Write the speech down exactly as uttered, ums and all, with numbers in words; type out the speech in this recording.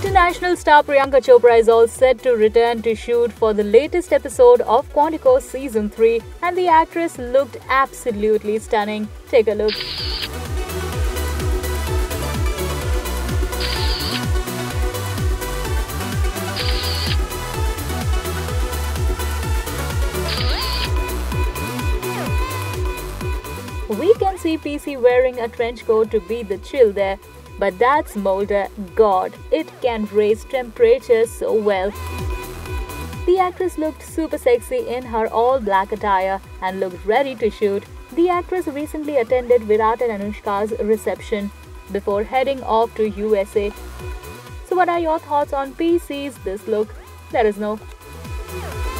International star Priyanka Chopra is all set to return to shoot for the latest episode of Quantico Season three, and the actress looked absolutely stunning. Take a look. We can see P C wearing a trench coat to beat the chill there. But that's Molder. God, it can raise temperatures so well. The actress looked super sexy in her all-black attire and looked ready to shoot. The actress recently attended Virat and Anushka's reception before heading off to U S A. So what are your thoughts on P C's this look? Let us know.